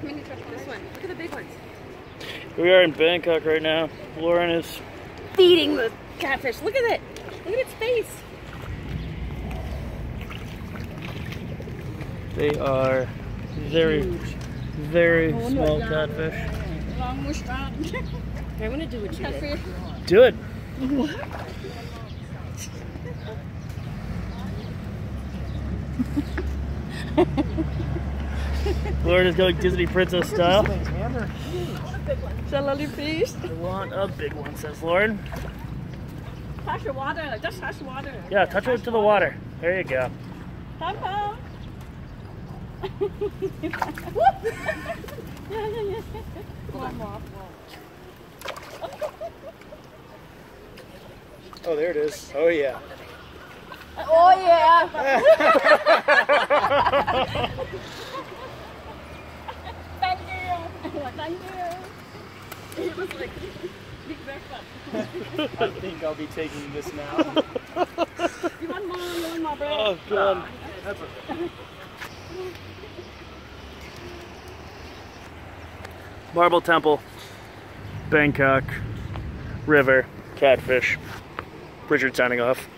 This one. Look at the big ones. We are in Bangkok right now. Lauren is Feeding the catfish. Look at it. Look at its face. They are very small catfish. I'm gonna do what you did. Do it. Lauren is going Disney princess style. Shall I please? I want a big one, says Lauren. Touch the water. Just touch the water. Yeah, touch it to the water. There you go. Pom pom. Oh, there it is. Oh, yeah. Oh yeah. Thank you. Thank you. It was like big breakfast. I think I'll be taking this now. You want more? You want more bread? Oh, God. That's okay. Marble Temple, Bangkok, river, catfish. Richard signing off.